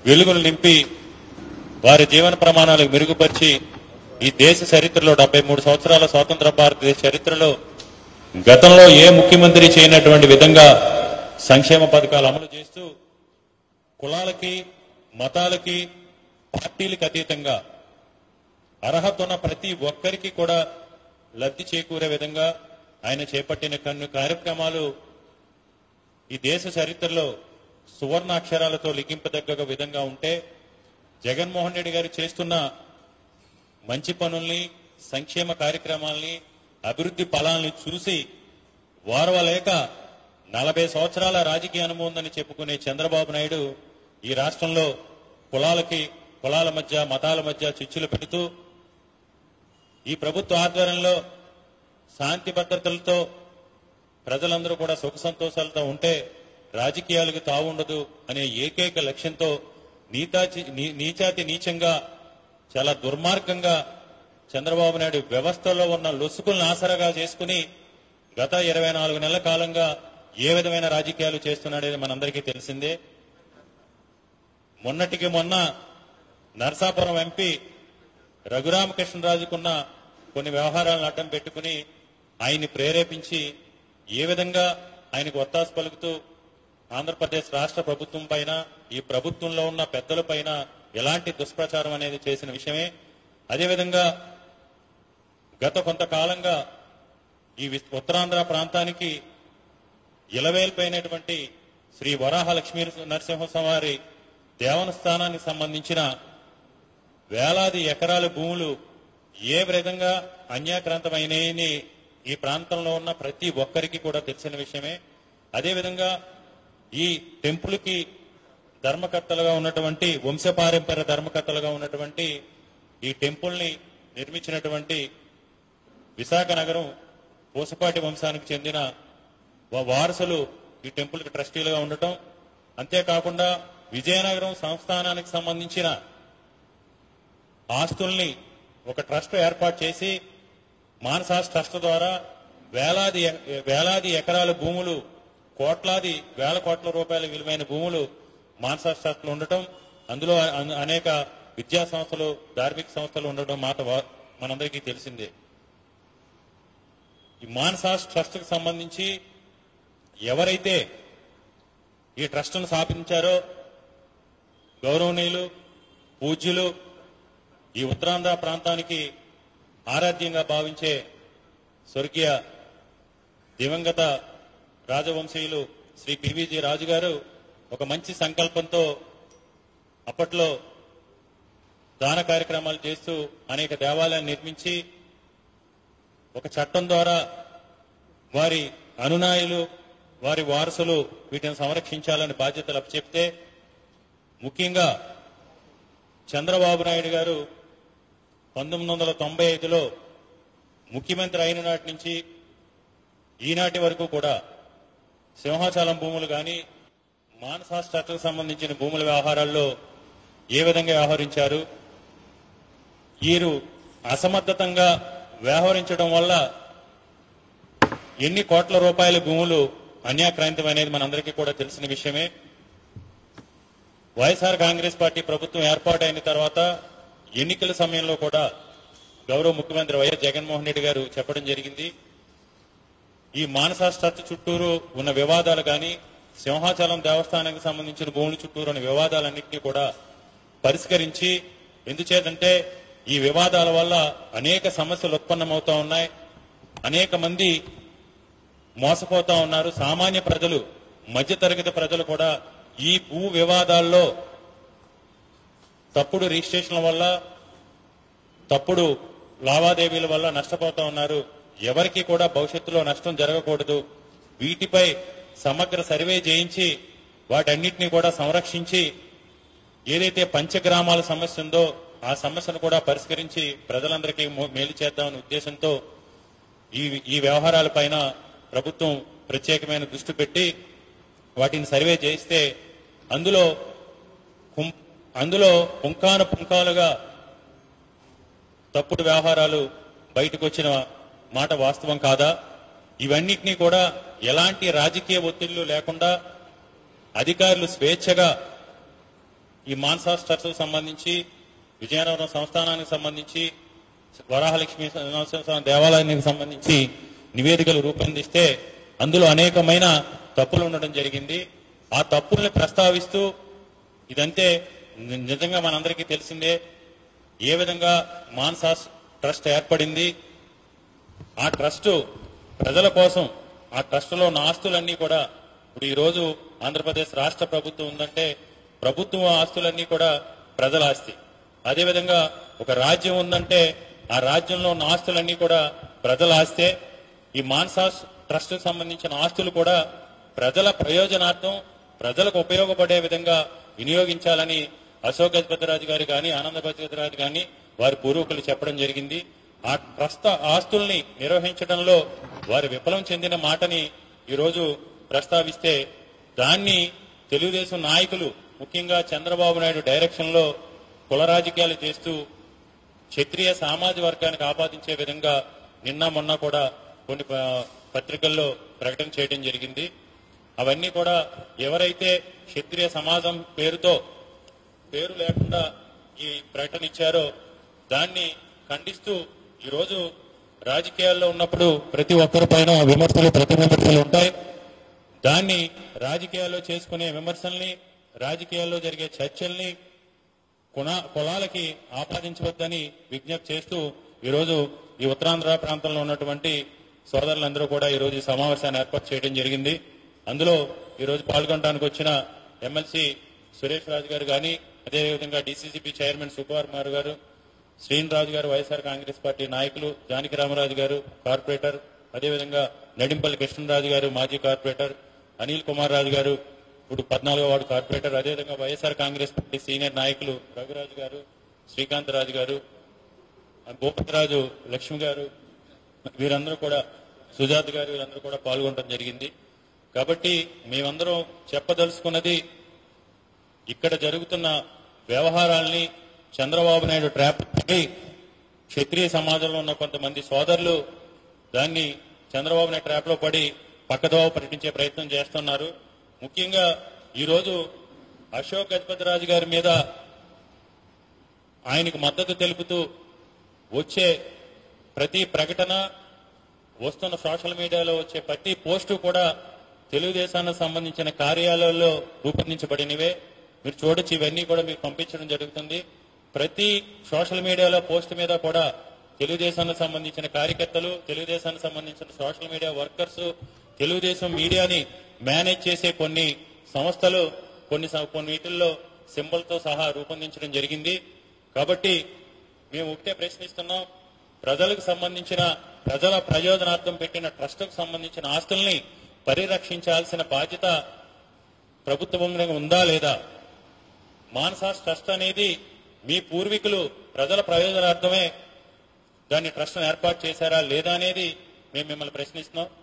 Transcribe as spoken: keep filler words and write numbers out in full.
వెలుగులు నింపి వారి జీవన ప్రమాణాలకు మెరుగుపరిచి ఈ దేశ చరిత్రలో డెబ్బై మూడు సంవత్సరాల స్వాతంత్ర భారతదేశ చరిత్రలో గతంలో ఏ ముఖ్యమంత్రి చేయనటువంటి విధంగా సంక్షేమ పథకాలు అమలు చేస్తూ కులాలకి మతాలకి పార్టీలకు అతీతంగా అర్హత ఉన్న ప్రతి ఒక్కరికి కూడా లబ్ధి చేకూరే విధంగా ఆయన చేపట్టిన కొన్ని కార్యక్రమాలు ఈ దేశ చరిత్రలో సువర్ణ అక్షరాలతో లిఖింపదగ్గ విధంగా ఉంటే జగన్మోహన్ రెడ్డి గారు చేస్తున్న మంచి పనుల్ని సంక్షేమ కార్యక్రమాల్ని అభివృద్ధి ఫలాల్ని చూసి వారవలేక నలభై సంవత్సరాల రాజకీయ అనుభవం ఉందని చెప్పుకునే చంద్రబాబు నాయుడు ఈ రాష్ట్రంలో కులాలకి కులాల మధ్య మతాల మధ్య చిచ్చులు పెడుతూ ఈ ప్రభుత్వ ఆధ్వర్యంలో శాంతి భద్రతలతో ప్రజలందరూ కూడా సుఖ సంతోషాలతో ఉంటే రాజకీయాలకు తావుండదు అనే ఏకైక లక్ష్యంతో నీతాచి నీచాతి నీచంగా చాలా దుర్మార్గంగా చంద్రబాబు నాయుడు వ్యవస్థలో ఉన్న లొసుకులను ఆసరాగా చేసుకుని గత ఇరవై నాలుగు నెలల కాలంగా ఏ విధమైన రాజకీయాలు చేస్తున్నాడనేది మనందరికీ తెలిసిందే. మొన్నటికి మొన్న నరసాపురం ఎంపీ రఘురామకృష్ణరాజుకున్న కొన్ని వ్యవహారాలను అడ్డం పెట్టుకుని ఆయన్ని ప్రేరేపించి ఏ విధంగా ఆయనకు ఒత్తాసు పలుకుతూ ఆంధ్రప్రదేశ్ రాష్ట్ర ప్రభుత్వం పైన ఈ ప్రభుత్వంలో ఉన్న పెద్దల పైన ఎలాంటి దుష్ప్రచారం అనేది చేసిన విషయమే. అదేవిధంగా గత కొంతకాలంగా ఈ ఉత్తరాంధ్ర ప్రాంతానికి ఇలవేల్పైనటువంటి శ్రీ వరాహ లక్ష్మీ నరసింహస్వామి దేవస్థానానికి సంబంధించిన వేలాది ఎకరాల భూములు ఏ విధంగా అన్యాక్రాంతమైనని ఈ ప్రాంతంలో ఉన్న ప్రతి ఒక్కరికి కూడా తెలిసిన విషయమే. అదేవిధంగా ఈ టెంపుల్ కి ధర్మకర్తలుగా ఉన్నటువంటి వంశపారంపర్య ధర్మకర్తలుగా ఉన్నటువంటి ఈ టెంపుల్ ని నిర్మించినటువంటి విశాఖ నగరం పూసపాటి వంశానికి చెందిన వారసులు ఈ టెంపుల్ కి ట్రస్టీలుగా ఉండటం, అంతేకాకుండా విజయనగరం సంస్థానానికి సంబంధించిన ఆస్తుల్ని ఒక ట్రస్ట్ ఏర్పాటు చేసి మానసాస్ ట్రస్ట్ ద్వారా వేలాది వేలాది ఎకరాల భూములు, కోట్లాది వేల కోట్ల రూపాయల విలువైన భూములు మానసాస్ ట్రస్ట్ లో ఉండటం, అందులో అనేక విద్యా సంస్థలు ధార్మిక సంస్థలు ఉండటం మాట మనందరికీ తెలిసిందే. ఈ మానసాస్ ట్రస్ట్ కు సంబంధించి ఎవరైతే ఈ ట్రస్ట్ ను స్థాపించారో గౌరవనీయులు పూజ్యులు ఈ ఉత్తరాంధ్ర ప్రాంతానికి ఆరాధ్యంగా భావించే స్వర్గీయ దివంగత రాజవంశీయులు శ్రీ పివిజి రాజు గారు ఒక మంచి సంకల్పంతో అప్పట్లో దాన కార్యక్రమాలు చేస్తూ అనేక దేవాలయాన్ని నిర్మించి ఒక చట్టం ద్వారా వారి అనునాయులు వారి వారసులు వీటిని సంరక్షించాలని బాధ్యతలు అప్పచెప్తే, ముఖ్యంగా చంద్రబాబు నాయుడు గారు పంతొమ్మిది వందల తొంభై ఐదులో ముఖ్యమంత్రి అయిన నాటి నుంచి ఈనాటి వరకు కూడా సింహాచలం భూములు కానీ మానసాస్ ట్రస్ట్కు సంబంధించిన భూముల వ్యవహారాల్లో ఏ విధంగా వ్యవహరించారు, వీరు అసమర్థతంగా వ్యవహరించడం వల్ల ఎన్ని కోట్ల రూపాయల భూములు అన్యాక్రాంతం అనేది మనందరికీ కూడా తెలిసిన విషయమే. వైఎస్ఆర్ కాంగ్రెస్ పార్టీ ప్రభుత్వం ఏర్పాటైన తర్వాత ఎన్నికల సమయంలో కూడా గౌరవ ముఖ్యమంత్రి వైఎస్ జగన్మోహన్ రెడ్డి గారు చెప్పడం జరిగింది, ఈ మానసాస్ ట్రస్ట్ చుట్టూరు ఉన్న వివాదాలు కానీ సింహాచలం దేవస్థానానికి సంబంధించిన భూముల చుట్టూరు ఉన్న వివాదాలన్నింటినీ కూడా పరిష్కరించి, ఎందుచేతంటే ఈ వివాదాల వల్ల అనేక సమస్యలు ఉత్పన్నమవుతా ఉన్నాయి, అనేక మంది మోసపోతా ఉన్నారు, సామాన్య ప్రజలు మధ్యతరగతి ప్రజలు కూడా ఈ భూ వివాదాల్లో తప్పుడు రిజిస్ట్రేషన్ల వల్ల తప్పుడు లావాదేవీల వల్ల నష్టపోతా ఉన్నారు. ఎవరికి కూడా భవిష్యత్తులో నష్టం జరగకూడదు, వీటిపై సమగ్ర సర్వే చేయించి వాటన్నిటినీ కూడా సంరక్షించి ఏదైతే పంచగ్రామాల సమస్య ఉందో ఆ సమస్యను కూడా పరిష్కరించి ప్రజలందరికీ మేలు చేద్దామనే ఉద్దేశంతో ఈ ఈ వ్యవహారాలపైన ప్రభుత్వం ప్రత్యేకమైన దృష్టి పెట్టి వాటిని సర్వే చేస్తే అందులో అందులో పుంకాను పుంకాలుగా తప్పుడు వ్యవహారాలు బయటకు వచ్చిన మాట వాస్తవం కాదా? ఇవన్నిటినీ కూడా ఎలాంటి రాజకీయ ఒత్తిళ్లు లేకుండా అధికారులు స్వేచ్ఛగా ఈ మాన్సాస్ ట్రస్ట్ సంబంధించి విజయనగరం సంస్థానానికి సంబంధించి వరాహలక్ష్మి దేవాలయానికి సంబంధించి నివేదికలు రూపొందిస్తే అందులో అనేకమైన తప్పులు ఉండడం జరిగింది. ఆ తప్పుల్ని ప్రస్తావిస్తూ ఇదంతే నిజంగా మనందరికీ తెలిసిందే ఏ విధంగా మాన్సాస్ ట్రస్ట్ ఏర్పడింది. ఆ ట్రస్ట్ ప్రజల కోసం ఆ ట్రస్టులో ఉన్న ఆస్తులన్నీ కూడా ఇప్పుడు ఈ రోజు ఆంధ్రప్రదేశ్ రాష్ట్ర ప్రభుత్వం ఉందంటే ప్రభుత్వం ఆస్తులన్నీ కూడా ప్రజల ఆస్తి. అదేవిధంగా ఒక రాజ్యం ఉందంటే ఆ రాజ్యంలో ఉన్న ఆస్తులన్నీ కూడా ప్రజల ఆస్తే. ఈ మాన్సాస్ ట్రస్ట్ సంబంధించిన ఆస్తులు కూడా ప్రజల ప్రయోజనార్థం ప్రజలకు ఉపయోగపడే విధంగా వినియోగించాలని అశోక్ గజపతిరాజు గారు కానీ ఆనంద గజపతిరాజు కానీ వారి పూర్వీకులు చెప్పడం జరిగింది. ఆ ట్రస్ట్ ఆస్తుల్ని నిర్వహించడంలో వారు విఫలం చెందిన మాటని ఈరోజు ప్రస్తావిస్తే దాన్ని తెలుగుదేశం నాయకులు ముఖ్యంగా చంద్రబాబు నాయుడు డైరెక్షన్ లో కుల రాజకీయాలు చేస్తూ క్షత్రియ సామాజిక వర్గానికి ఆపాదించే విధంగా నిన్న మొన్న కూడా కొన్ని పత్రికల్లో ప్రకటన చేయడం జరిగింది. అవన్నీ కూడా ఎవరైతే క్షత్రియ సమాజం పేరుతో పేరు లేకుండా ఈ ప్రకటన ఇచ్చారో దాన్ని ఖండిస్తూ ఈరోజు రాజకీయాల్లో ఉన్నప్పుడు ప్రతి ఒక్కరి పైన విమర్శలు ప్రతి విమర్శలు ఉంటాయి. దాన్ని రాజకీయాల్లో చేసుకునే విమర్శల్ని రాజకీయాల్లో జరిగే చర్చల్ని కుణ కులాలకి ఆపాదించవద్దని విజ్ఞప్తి చేస్తూ ఈరోజు ఈ ఉత్తరాంధ్ర ప్రాంతంలో ఉన్నటువంటి సోదరులందరూ కూడా ఈరోజు ఈ సమావేశాన్ని ఏర్పాటు చేయడం జరిగింది. అందులో ఈరోజు పాల్గొనడానికి వచ్చిన ఎమ్మెల్సీ సురేష్ రాజు గారు కానీ అదేవిధంగా డీసీసీబీ చైర్మన్ సుకుమార్ కుమార్ గారు, శ్రీనిరాజు గారు వైఎస్ఆర్ కాంగ్రెస్ పార్టీ నాయకులు, జానకి రామరాజు గారు కార్పొరేటర్, అదేవిధంగా నడింపల్లి కృష్ణరాజు గారు మాజీ కార్పొరేటర్, అనిల్ కుమార్ రాజు గారు ఇప్పుడు పద్నాలుగో వార్డు కార్పొరేటర్, అదేవిధంగా వైఎస్ఆర్ కాంగ్రెస్ పార్టీ సీనియర్ నాయకులు రఘురాజు గారు, శ్రీకాంత్ రాజు గారు, భూపతిరాజు లక్ష్మి గారు, వీరందరూ కూడా సుజాత్ గారు వీరందరూ కూడా పాల్గొనడం జరిగింది. కాబట్టి మేమందరం చెప్పదలుచుకున్నది ఇక్కడ జరుగుతున్న వ్యవహారాల్ని చంద్రబాబు నాయుడు ట్రాప్ పడి క్షత్రియ సమాజంలో ఉన్న కొంతమంది సోదరులు దాన్ని చంద్రబాబు నాయుడు ట్రాప్ లో పడి పక్కదోవ పట్టించే ప్రయత్నం చేస్తున్నారు. ముఖ్యంగా ఈరోజు అశోక్ గజపతిరాజు గారి మీద ఆయనకు మద్దతు తెలుపుతూ వచ్చే ప్రతి ప్రకటన, వస్తున్న సోషల్ మీడియాలో వచ్చే ప్రతి పోస్టు కూడా తెలుగుదేశానికి సంబంధించిన కార్యాలయాల్లో రూపొందించబడినవే. మీరు చూడొచ్చు, ఇవన్నీ కూడా మీకు పంపించడం జరుగుతుంది. ప్రతి సోషల్ మీడియాలో పోస్ట్ మీద కూడా తెలుగుదేశానికి సంబంధించిన కార్యకర్తలు, తెలుగుదేశానికి సంబంధించిన సోషల్ మీడియా వర్కర్స్, తెలుగుదేశం మీడియాని మేనేజ్ చేసే కొన్ని సంస్థలు కొన్ని కొన్నిటిల్లో సింబల్ తో సహా రూపొందించడం జరిగింది. కాబట్టి మేము ఒకటే ప్రశ్నిస్తున్నాం, ప్రజలకు సంబంధించిన ప్రజల ప్రయోజనార్థం పెట్టిన ట్రస్టుకు సంబంధించిన ఆస్తుల్ని పరిరక్షించాల్సిన బాధ్యత ప్రభుత్వంగా ఉందా లేదా? మాన్సాస్ ట్రస్ట్ అనేది మీ పూర్వీకులు ప్రజల ప్రయోజనార్థమే దాన్ని ట్రస్ట్ ఏర్పాటు చేశారా లేదా అనేది మేము మిమ్మల్ని ప్రశ్నిస్తున్నాం.